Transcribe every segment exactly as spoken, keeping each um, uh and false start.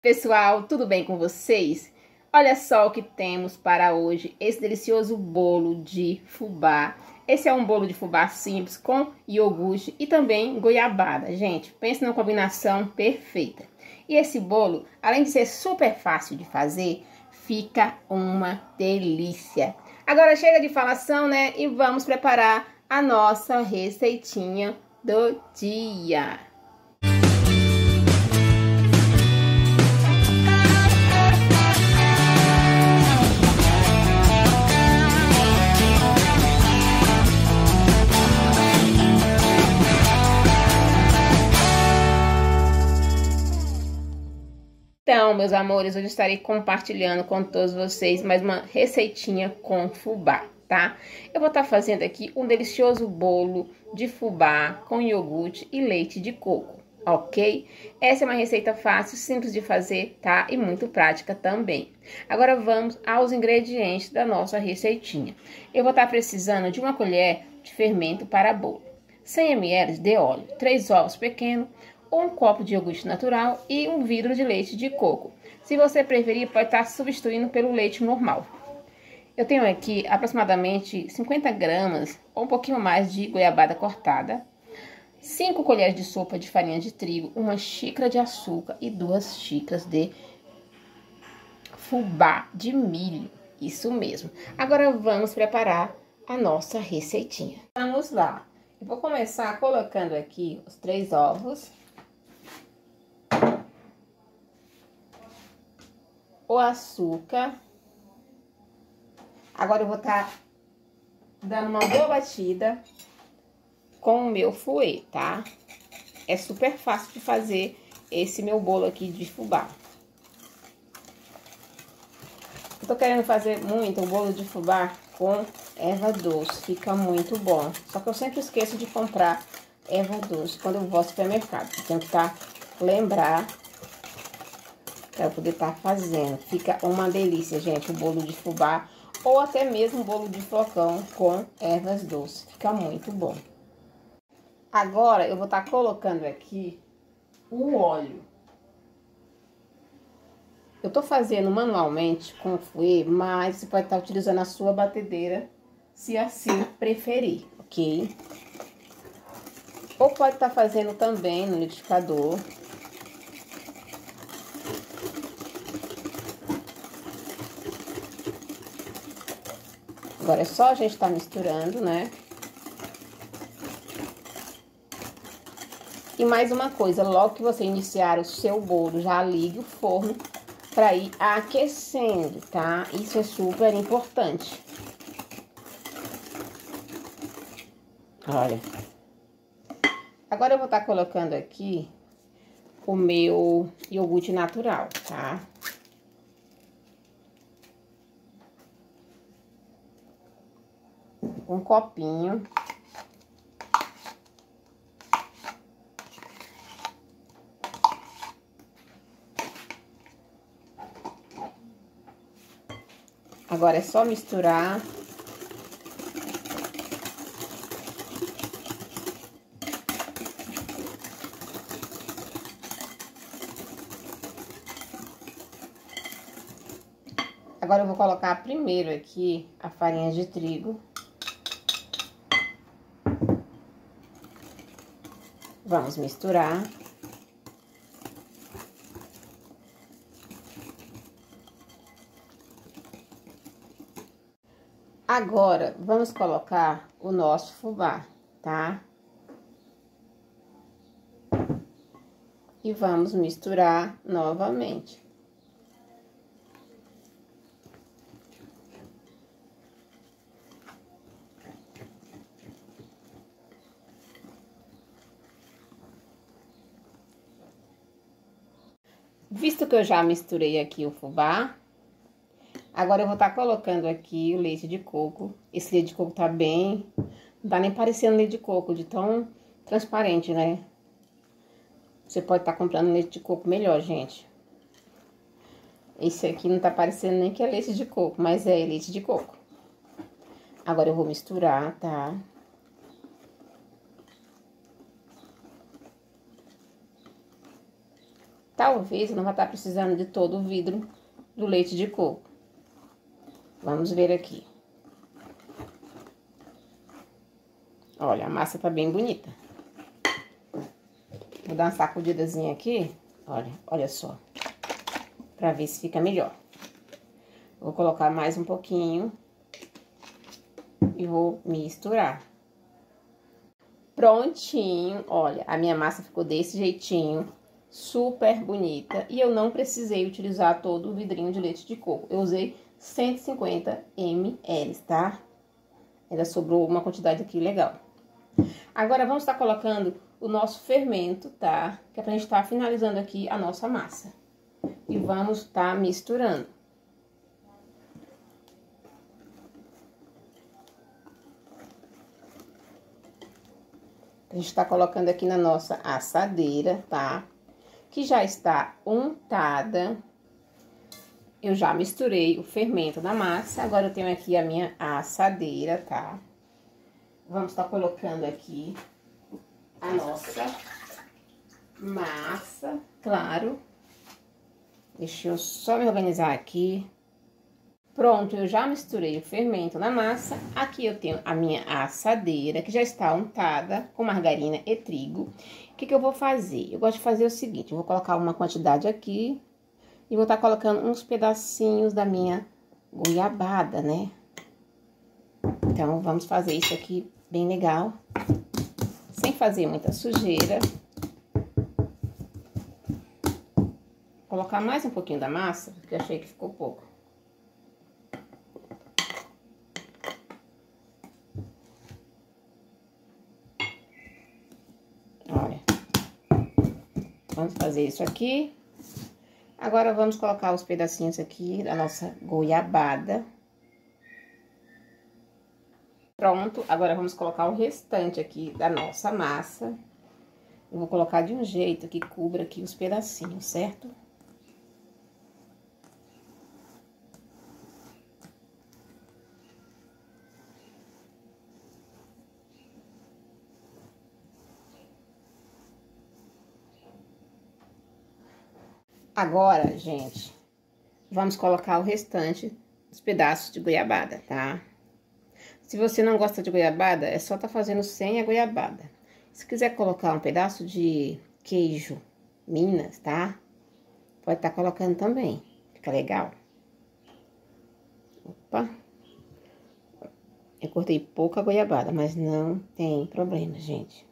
Pessoal, tudo bem com vocês? Olha só o que temos para hoje, esse delicioso bolo de fubá. Esse é um bolo de fubá simples com iogurte e também goiabada. Gente, pense numa combinação perfeita. E esse bolo, além de ser super fácil de fazer, fica uma delícia. Agora chega de falação, né? E vamos preparar a nossa receitinha do dia. Então, meus amores, hoje estarei compartilhando com todos vocês mais uma receitinha com fubá, tá? Eu vou estar fazendo aqui um delicioso bolo de fubá com iogurte e leite de coco, ok? Essa é uma receita fácil, simples de fazer, tá? E muito prática também. Agora vamos aos ingredientes da nossa receitinha. Eu vou estar precisando de uma colher de fermento para bolo, cem mililitros de óleo, três ovos pequenos, um copo de iogurte natural e um vidro de leite de coco. Se você preferir, pode estar substituindo pelo leite normal. Eu tenho aqui aproximadamente cinquenta gramas ou um pouquinho mais de goiabada cortada, cinco colheres de sopa de farinha de trigo, uma xícara de açúcar e duas xícaras de fubá de milho. Isso mesmo. Agora vamos preparar a nossa receitinha. Vamos lá. Eu vou começar colocando aqui os três ovos, o açúcar. Agora eu vou estar dando uma boa batida com o meu fouet, tá? É super fácil de fazer esse meu bolo aqui de fubá. Eu tô querendo fazer muito o bolo de fubá com erva doce, fica muito bom. Só que eu sempre esqueço de comprar erva doce quando eu vou ao supermercado. Eu tenho que tá, lembrar para poder estar fazendo. Fica uma delícia, gente, o bolo de fubá ou até mesmo o bolo de flocão com ervas doces. Fica muito bom. Agora eu vou estar colocando aqui o óleo. Eu tô fazendo manualmente com fouet, mas você pode estar utilizando a sua batedeira, se assim preferir, ok? Ou pode estar fazendo também no liquidificador. Agora é só a gente estar misturando, né? E mais uma coisa, logo que você iniciar o seu bolo, já ligue o forno para ir aquecendo, tá? Isso é super importante. Olha. Agora eu vou estar colocando aqui o meu iogurte natural, tá? Um copinho. Agora é só misturar. Agora eu vou colocar primeiro aqui a farinha de trigo. Vamos misturar. Agora, vamos colocar o nosso fubá, tá? E vamos misturar novamente. Visto que eu já misturei aqui o fubá, agora eu vou estar colocando aqui o leite de coco. Esse leite de coco tá bem... Não tá nem parecendo leite de coco, de tão transparente, né? Você pode estar comprando leite de coco melhor, gente. Esse aqui não tá parecendo nem que é leite de coco, mas é leite de coco. Agora eu vou misturar, tá? talvez eu não vá estar precisando de todo o vidro do leite de coco. Vamos ver aqui. Olha, a massa tá bem bonita. Vou dar uma sacudidazinha aqui, olha, olha só, pra ver se fica melhor. Vou colocar mais um pouquinho e vou misturar. Prontinho, olha, a minha massa ficou desse jeitinho, super bonita. E eu não precisei utilizar todo o vidrinho de leite de coco, eu usei cento e cinquenta mililitros, tá? Ainda sobrou uma quantidade aqui legal. Agora, vamos estar colocando o nosso fermento, tá? Que é pra gente estar finalizando aqui a nossa massa. E vamos estar misturando. A gente tá colocando aqui na nossa assadeira, tá? Que já está untada. Eu já misturei o fermento na massa. Agora, eu tenho aqui a minha assadeira, tá? Vamos estar colocando aqui a nossa massa, claro. Deixa eu só me organizar aqui. Pronto, eu já misturei o fermento na massa. Aqui eu tenho a minha assadeira, que já está untada com margarina e trigo. O que que eu vou fazer? Eu gosto de fazer o seguinte, eu vou colocar uma quantidade aqui e vou estar colocando uns pedacinhos da minha goiabada, né? Então, vamos fazer isso aqui bem legal, sem fazer muita sujeira. Vou colocar mais um pouquinho da massa, porque eu achei que ficou pouco. Olha, vamos fazer isso aqui. Agora, vamos colocar os pedacinhos aqui da nossa goiabada. Pronto, agora vamos colocar o restante aqui da nossa massa. Eu vou colocar de um jeito que cubra aqui os pedacinhos, certo? Agora, gente, vamos colocar o restante dos pedaços de goiabada, tá? Se você não gosta de goiabada, é só tá fazendo sem a goiabada. Se quiser colocar um pedaço de queijo Minas, tá? Pode estar colocando também, fica legal. Opa! Eu cortei pouca goiabada, mas não tem problema, gente.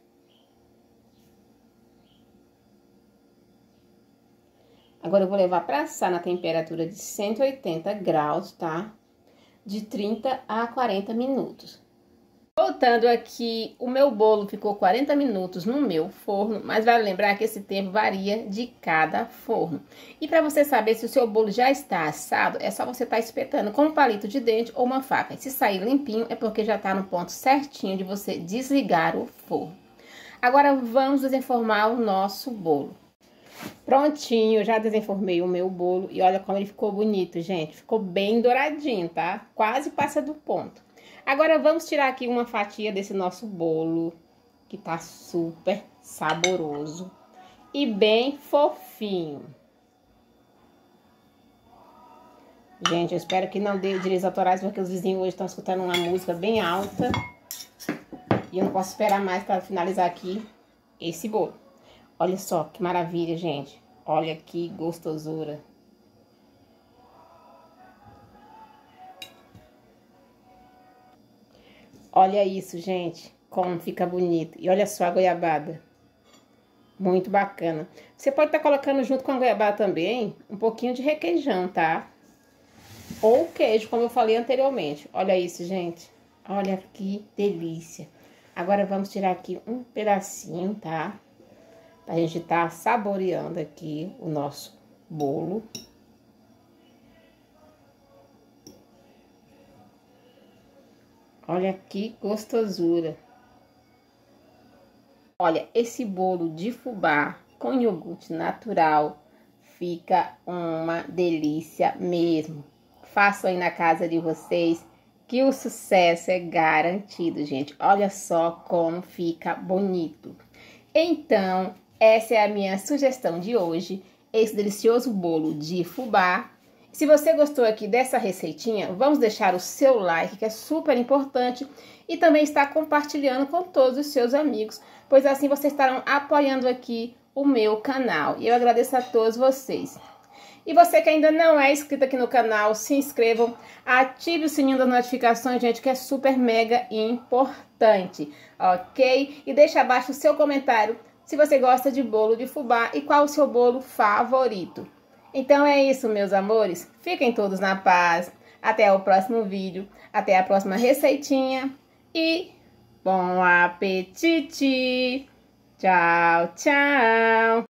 Agora, eu vou levar pra assar na temperatura de cento e oitenta graus, tá? De trinta a quarenta minutos. Voltando aqui, o meu bolo ficou quarenta minutos no meu forno, mas vale lembrar que esse tempo varia de cada forno. E para você saber se o seu bolo já está assado, é só você estar espetando com um palito de dente ou uma faca. E se sair limpinho, é porque já está no ponto certinho de você desligar o forno. Agora, vamos desenformar o nosso bolo. Prontinho, já desenformei o meu bolo e olha como ele ficou bonito, gente. Ficou bem douradinho, tá? Quase passa do ponto. Agora, vamos tirar aqui uma fatia desse nosso bolo, que tá super saboroso e bem fofinho. Gente, eu espero que não dê direitos autorais, porque os vizinhos hoje estão escutando uma música bem alta. E eu não posso esperar mais para finalizar aqui esse bolo. Olha só que maravilha, gente. Olha que gostosura. Olha isso, gente. Como fica bonito. E olha só a goiabada. Muito bacana. Você pode estar colocando junto com a goiabada também um pouquinho de requeijão, tá? Ou queijo, como eu falei anteriormente. Olha isso, gente. Olha que delícia. Agora, vamos tirar aqui um pedacinho, tá? Pra gente tá saboreando aqui o nosso bolo. Olha que gostosura. Olha, esse bolo de fubá com iogurte natural fica uma delícia mesmo. Façam aí na casa de vocês que o sucesso é garantido, gente. Olha só como fica bonito. Então, essa é a minha sugestão de hoje. esse delicioso bolo de fubá. Se você gostou aqui dessa receitinha, vamos deixar o seu like, que é super importante, e também estar compartilhando com todos os seus amigos, pois assim vocês estarão apoiando aqui o meu canal. E eu agradeço a todos vocês. E você que ainda não é inscrito aqui no canal, se inscrevam, ative o sininho das notificações, gente, que é super mega importante, ok? E deixa abaixo o seu comentário se você gosta de bolo de fubá e qual o seu bolo favorito. Então é isso, meus amores. Fiquem todos na paz. Até o próximo vídeo. Até a próxima receitinha. E bom apetite! Tchau, tchau!